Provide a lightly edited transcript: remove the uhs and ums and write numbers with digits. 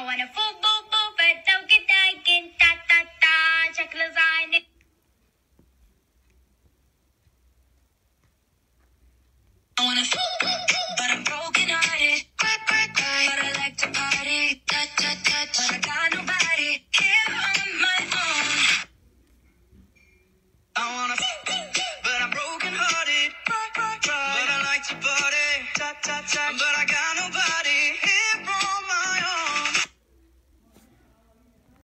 wanna fool, boo, boo, but don't get dyking, da, da, da, check the line. I wanna fool, boo, boo, but I'm broken hearted. Cry, cry, cry, but I like to party. Touch, touch, touch, but I got nobody here on my own. I wanna fool, boo, boo, but I'm broken hearted. Cry, cry, cry, but I like to party. Touch, touch, touch.